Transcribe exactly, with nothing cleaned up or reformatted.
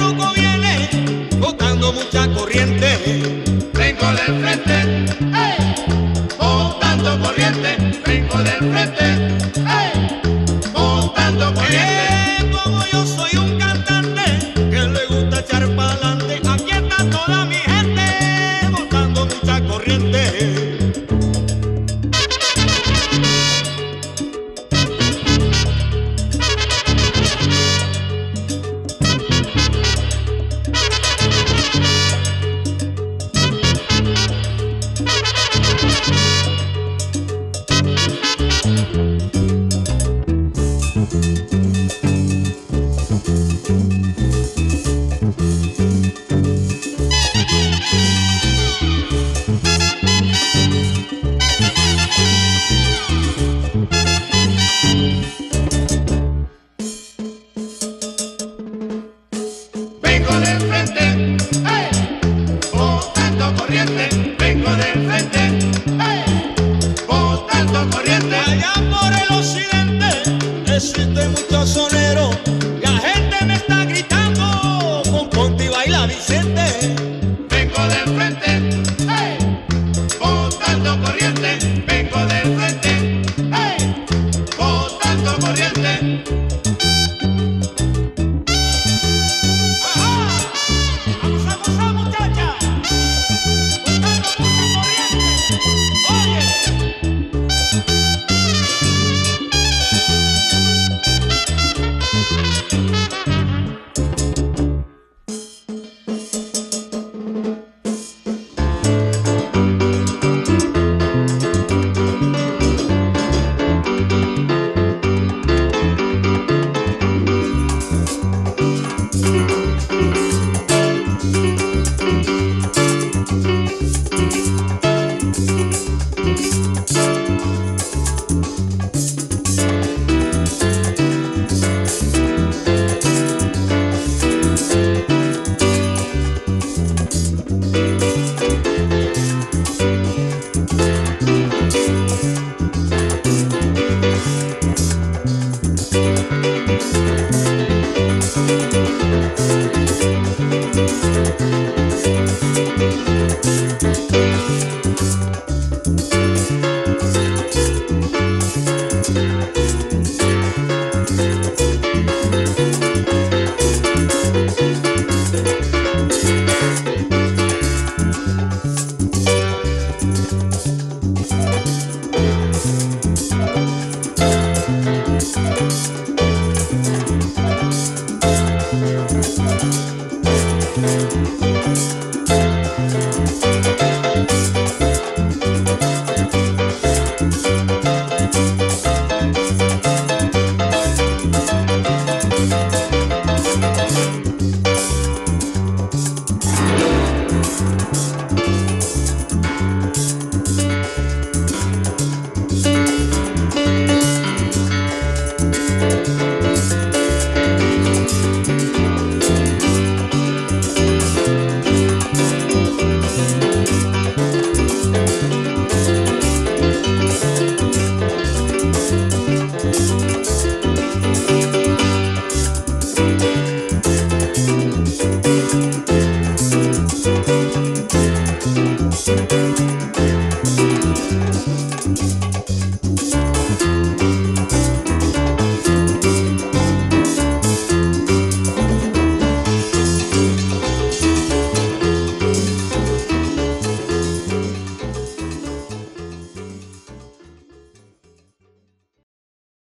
truco viene botando mucha corriente. Vengo del frente, ¡hey! Botando corriente. Vengo del frente, ¡hey! Botando corriente. Eh, como yo soy un cantante que le gusta echar pa'lante, aquí está toda mi gente botando mucha corriente. Vengo del frente, ¡hey! Botando corriente. Vengo del frente, ¡hey! Botando corriente. Allá por el occidente existe mucho sonero, la gente me está gritando, con ponte y baila Vicente. Vengo del frente, ¡hey! Botando corriente. Vengo del frente, ¡hey! Botando corriente. ¡Ajá! ¡Vamos a gozar, muchacha! ¡Botando mucha corriente! ¡Oye!